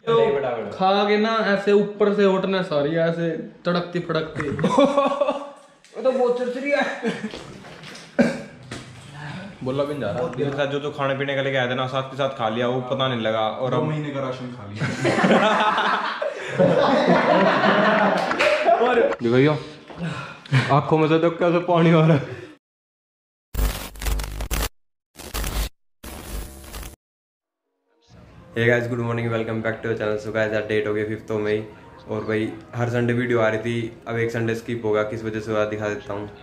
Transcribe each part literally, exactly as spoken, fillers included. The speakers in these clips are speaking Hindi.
तो खा के ना ऐसे ऊपर से उठना सारी ऐसे तड़कती फड़कती। वो तो बहुत चरचरी है। बोला भी नहीं जा रहा। जो जो खाने पीने का लेके आए थे ना साथ के साथ खा लिया, वो पता नहीं लगा और दो महीने का राशन खा लिया। और भैया आंखों में से तो कैसे पानी आ रहा है। Hey guys, good morning, welcome back to channel. So guys, आज डेट हो गई फिफ्थ मई और भाई हर संडे वीडियो आ रही थी, अब एक संडे स्किप होगा। किस वजह से हुआ दिखा देता हूँ।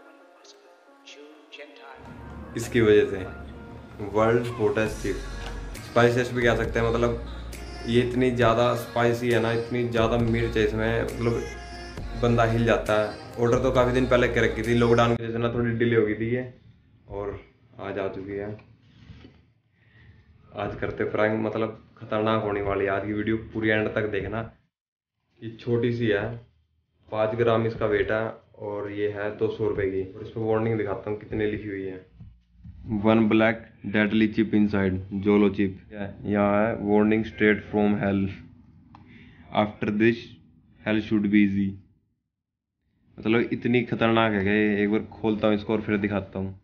इसकी वजह से वर्ल्ड हॉटेस्ट चिप स्पाइसेस भी कह सकते हैं। मतलब ये इतनी ज़्यादा स्पाइसी है ना, इतनी ज़्यादा मिर्च है इसमें, मतलब बंदा हिल जाता है। ऑर्डर तो काफ़ी दिन पहले कर रखी थी, लॉकडाउन की वजह से ना थोड़ी डिले हो गई थी ये, और आज आ चुकी है। आज करते प्रैंक, मतलब खतरनाक होने वाली है आज की वीडियो, पूरी एंड तक देखना। ये छोटी सी है, पाँच ग्राम इसका वेट है और ये है दो सौ रुपये की। और इस पर वार्निंग दिखाता हूँ कितनी लिखी हुई है। One black deadly chip inside jolo chip. यहाँ है warning straight from hell, after this hell should be easy. मतलब इतनी खतरनाक है कि एक बार खोलता हूँ इसको और फिर दिखाता हूँ।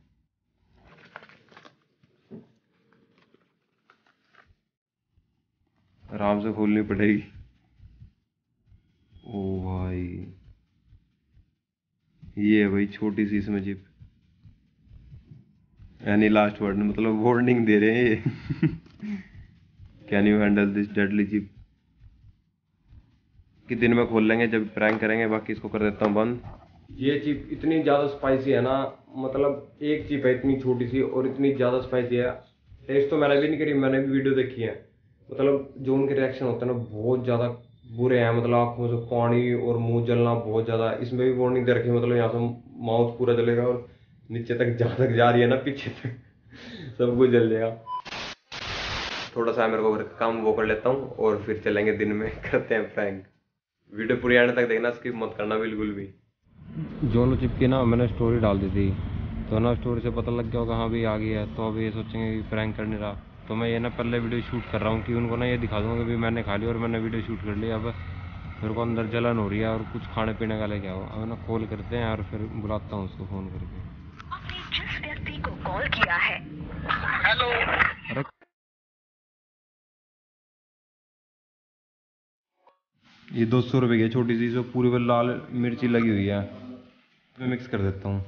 आराम से खोलनी पड़ेगी। ओ भाई, ये है भाई छोटी सी इसमें चिप। यानी लास्ट वर्ड, मतलब वार्निंग दे रहे हैं ये। Can you handle this deadly chip. कि दिन में खोल लेंगे जब प्रैंक करेंगे, बाकी इसको कर देता हूँ बंद। ये चिप इतनी ज़्यादा स्पाइसी है ना, मतलब एक चिप है इतनी छोटी सी और इतनी ज़्यादा स्पाइसी है। टेस्ट तो मैंने भी नहीं करी, मैंने भी वीडियो देखी है। मतलब जो उनके रिएक्शन होते हैं ना बहुत ज़्यादा बुरे हैं, मतलब आँखों से पानी और मुंह जलना बहुत ज़्यादा। इसमें भी वार्निंग दे रखी है, मतलब यहाँ से माउथ पूरा जलेगा और नीचे तक जहाँ तक जा रही है ना पीछे तक सब कुछ जल जाएगा। थोड़ा सा मेरे को काम वो कर लेता हूँ और फिर चलेंगे दिन में करते हैं प्रैंक। वीडियो पूरी एंड तक देखना, स्किप मत करना बिल्कुल भी। जोलो चिप की ना मैंने स्टोरी डाल दी थी, तो ना स्टोरी से पता लग गया होगा हाँ भी आ गई है, तो अभी ये सोचेंगे कि प्रैंक करने रहा। तो मैं ये ना पहले वीडियो शूट कर रहा हूँ कि उनको ना ये दिखा दूँगा कि मैंने खा लिया और मैंने वीडियो शूट कर लिया। अब मेरे को अंदर जलन हो रही है और कुछ खाने पीने का लेके आओ। अब ना कॉल करते हैं और फिर बुलाता हूँ उसको फ़ोन करके। आपने जिस व्यक्ति को कॉल किया है, हेलो। अरे ये दो सौ रुपये की छोटी सी, जो पूरी पर लाल मिर्ची लगी हुई है, मैं मिक्स कर देता हूँ।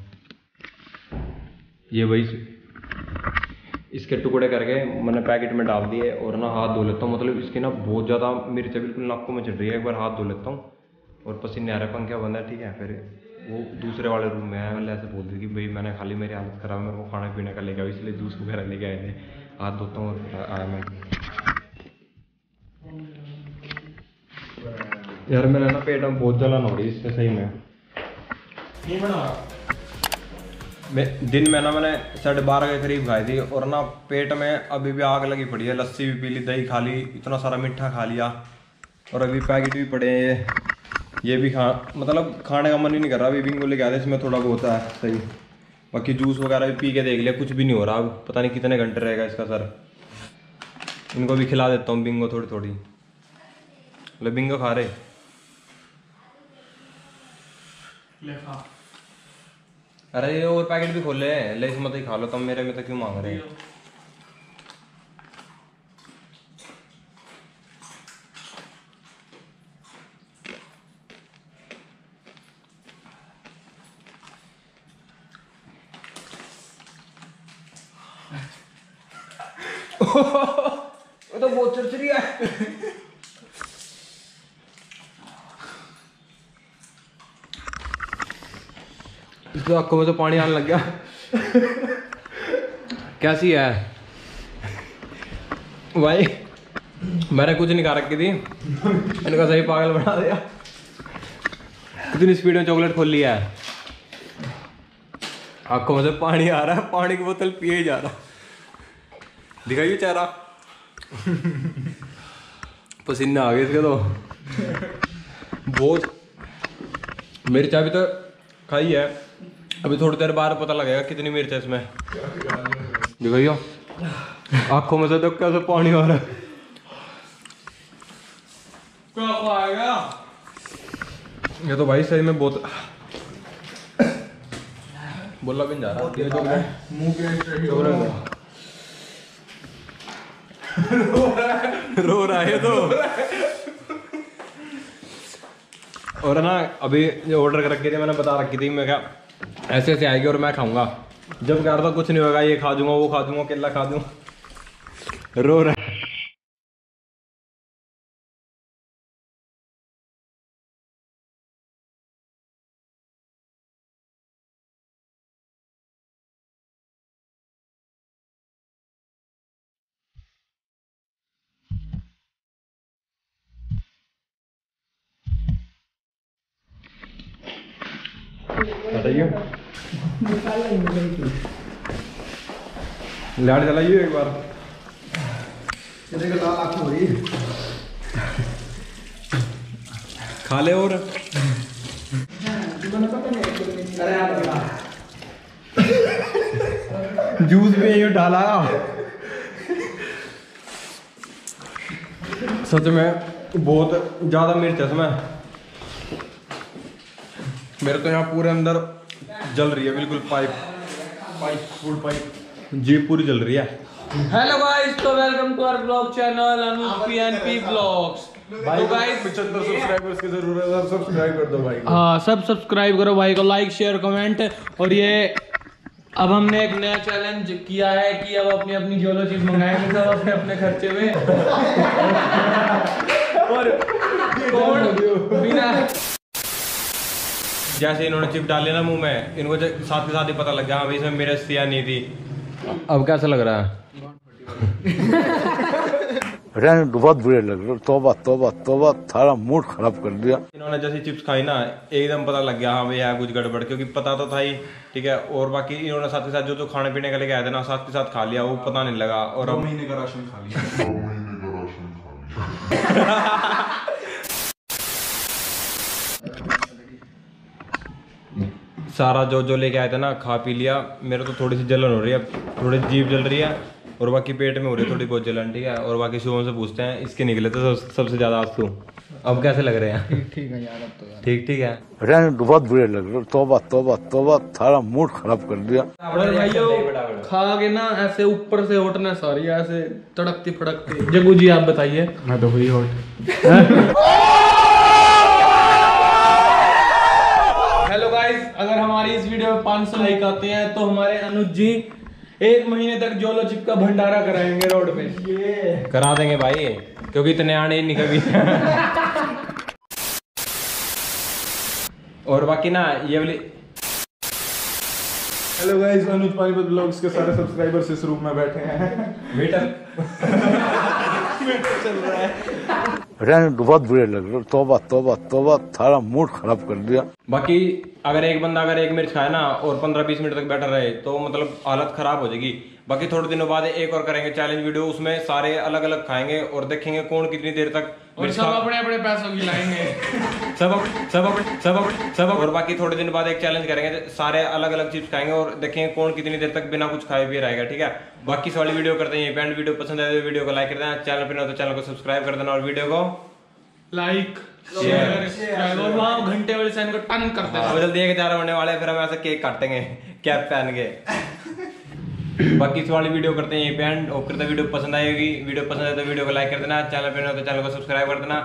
ये भाई इसके टुकड़े करके मैंने पैकेट में डाल दिए और ना हाथ धो लेता हूँ। मतलब इसकी ना बहुत ज़्यादा मिर्च बिल्कुल नाकों में चढ़ रही है। एक बार हाथ धो लेता हूँ और पसीने आ रहा है, पंखा बंद है, ठीक है। फिर वो दूसरे वाले रूम में है, मैंने ऐसे बोल दी कि भाई मैंने खाली, मेरी हालत ख़राब है, मेरे को खाने पीने का लेके आओ, इसलिए जूस वगैरह लेके आए थे। हाथ धोता हूँ और आया मैं। यार मेरा ना पेट में बहुत जलन हो रही है इससे, सही में। ये बना मैं दिन में ना मैंने साढ़े बारह के करीब खाई थी और ना पेट में अभी भी आग लगी पड़ी है। लस्सी भी पी ली, दही खा ली, इतना सारा मीठा खा लिया और अभी पैकेट भी पड़े हैं ये ये भी खा, मतलब खाने का मन ही नहीं कर रहा। अभी बिंगो लेके आते, इसमें थोड़ा बहुत है सही। बाकी जूस वगैरह भी पी के देख लिया, कुछ भी नहीं हो रहा। अब पता नहीं कितने घंटे रहेगा इसका सर। इनको भी खिला देता हूँ बिंगो थोड़ी थोड़ी। ले बिंगो खा रहे। ले खा। अरे ये और पैकेट भी खोले हैं, ले इसमें तो ही खा लो, तुम मेरे में तो क्यों मांग रहे हैं। वो तो बहुत चरचरी है। इसको आंखों में तो पानी आने लग गया। कैसी है भाई? मैंने कुछ नहीं खा रखी थी, इनका सही पागल बना दिया। इतनी स्पीड में चॉकलेट खोल लिया है, आंखों में से पानी आ रहा है, पानी की बोतल पिए ही जा रहा। दिखाइए चेहरा, पसीने आ गए इसके तो बहुत। मिर्च अभी तो खाई है, अभी थोड़ी देर बाद पता लगेगा कितनी मिर्च है इसमें। दिखाइए आंखों में से तो कैसे पानी आ रहा है। क्या खाएगा? ये तो भाई सही में बहुत बोला भी नहीं जा रहा। ये तो मुंह के रो रहा है तो। और ना अभी जो ऑर्डर कर रखी थी मैंने बता रखी थी, मैं क्या ऐसे ऐसे आएगी और मैं खाऊंगा। जब कह रहा था कुछ नहीं होगा, ये खा दूंगा वो खा दूंगा केला खा दूंगा। रो रहा है। बताइए लाड़ चलाइए एक बार। हो रही खा ले और जूस में ये डाला। सच में बहुत ज्यादा मिर्च है इसमें। मेरे तो यहाँ पूरे अंदर जल रही है बिल्कुल पाइप पाइप फूड पाइप जी पूरी जल रही है। हेलो गाइस, तो welcome to our blog channel Anuj PNP blogs. तो गाइस पचहत्तर सब्सक्राइबर्स की जरूरत है, सब सब्सक्राइब कर दो भाई को। हाँ सब सब्सक्राइब करो भाई को, लाइक शेयर कमेंट। और ये अब हमने एक नया चैलेंज किया है कि अब अपनी अपनी जो लो चीज मंगाएंगे सब अपने अपने खर्चे में। और कौन बिना जैसे इन्होंने चिप डाले ना मुंह में, इनको साथ के साथ ही पता लग गया हाँ भाई इसमें मेरे सिया नहीं थी। अब कैसा लग रहा है? बहुत बुरे लग रहे। तौबा तौबा तौबा, थारा मूड खराब कर दिया। इन्होंने जैसे चिप्स खाई ना एकदम पता लग गया हाँ भाई यार कुछ गड़बड़, क्योंकि पता तो था ही ठीक है। और बाकी इन्होंने साथ के साथ जो जो खाने पीने का लेके आए थे ना साथ के साथ खा लिया, वो पता नहीं लगा। और दो अब महीने का राशन खा लिया। सारा जो जो लेके आए थे ना खा पी लिया। मेरे तो थोड़ी सी जलन हो रही है, थोड़ी जीभ जल रही है और बाकी पेट में हो रही है थोड़ी बहुत जलन ठीक है। और बाकी शुभम से पूछते हैं, इसके निकले थे सब, सबसे ज्यादा आंसू। अब कैसे लग रहे हैं? ठीक है यार, अब तो यार ठीक ठीक है। बहुत बुरे लग रहे। तौबा तौबा तौबा, थारा मूड खराब कर दिया। भाइयों खा के ना ऐसे ऊपर से होटने सारी ऐसे तड़कती फड़कती। जग्गू जी आप बताइए। मैं तो हुई हॉट। हेलो गाइस, अगर हमारी इस वीडियो में पाँच सौ लाइक आते हैं तो हमारे अनुज जी एक महीने तक जोलो चिप का भंडारा कराएंगे रोड पे। ये करा देंगे भाई, क्योंकि इतने आने ही नहीं कभी। और बाकी ना ये वाली hello guys, Anuj Panipat blogs के सारे सब्सक्राइबर्स इस रूम में बैठे हैं। वेटर चल रहा है। बहुत बुरे लग रहे। तौबा तौबा तौबा, थारा मूड खराब कर दिया। बाकी अगर एक बंदा अगर एक मिर्च खाए ना और पंद्रह बीस मिनट तक बैठा रहे तो मतलब हालत खराब हो जाएगी। बाकी थोड़े दिनों बाद एक और करेंगे चैलेंज वीडियो, उसमें सारे अलग अलग खाएंगे और देखेंगे कौन कितनी देर तक मिर्च खा। अपने अपने पैसों की लाएंगे। सब सब अपने सब अपने सब। और बाकी थोड़े दिन बाद एक चैलेंज करेंगे, सारे अलग अलग चिप्स खाएंगे और देखेंगे कौन कितनी देर तक बिना कुछ खाए भी रहेगा ठीक है। बाकी इस वाली वीडियो करते हैं बैंड। वीडियो पसंद आए तो वीडियो को लाइक कर देना, चैनल पर ना तो चैनल को सब्सक्राइब कर देना और वीडियो को लाइक शेयर और वहाँ घंटे वाले साइन को टन कर देना। अब जल्दी एक हजार होने वाले, फिर हम ऐसा केक काटेंगे कैप पहन के। बाकी इस वाली वीडियो करते हैं ये बैंड। और करते वीडियो पसंद आएगी, वीडियो पसंद आए तो वीडियो को लाइक कर देना, चैनल पे ना तो चैनल को सब्सक्राइब कर देना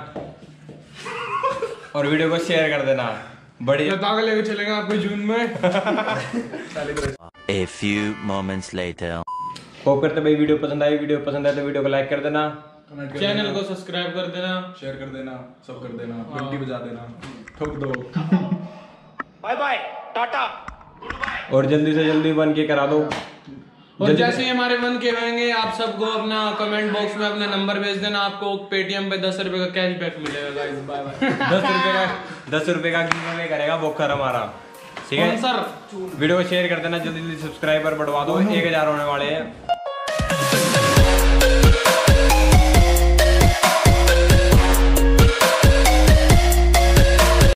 और वीडियो को शेयर कर देना। बड़ी ताकत लेके चलेंगे आपको जून में। A few moments later. Hope करते भाई वीडियो पसंद आई, वीडियो पसंद आए तो वीडियो को लाइक कर देना, चैनल को सब्सक्राइब कर देना, शेयर कर देना, सब कर देना, घंटी बजा देना, ठोक दो। Bye bye tata. और जल्दी से जल्दी वन के करा दो। और जैसे ही हमारे वन के होंगे आप सबको अपना कमेंट बॉक्स में अपना नंबर भेज देना, आपको पेटीएम पे दस रुपए का कैशबैक मिलेगा गाइस। Bye bye. दस रुपए का दस रुपए का गिव करेगा बोखर हमारा ठीक है सर। वीडियो को शेयर कर देना, जल्दी जल्दी सब्सक्राइबर बढ़वा दो, एक हजार होने वाले हैं।